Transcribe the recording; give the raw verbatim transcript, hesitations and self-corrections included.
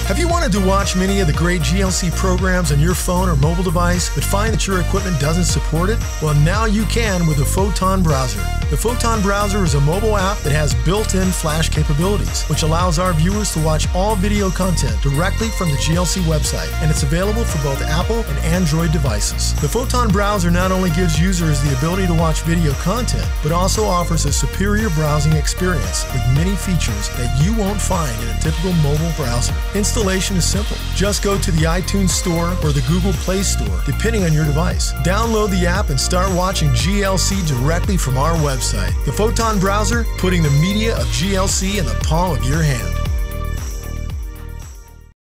Have you wanted to watch many of the great G L C programs on your phone or mobile device, but find that your equipment doesn't support it? Well, now you can with the Photon Browser. The Photon Browser is a mobile app that has built-in flash capabilities, which allows our viewers to watch all video content directly from the G L C website, and it's available for both Apple and Android devices. The Photon Browser not only gives users the ability to watch video content, but also offers a superior browsing experience with many features that you won't find in a typical mobile browser. Installation is simple. Just go to the iTunes Store or the Google Play Store, depending on your device. Download the app and start watching G L C directly from our website. The Photon Browser, putting the media of G L C in the palm of your hand.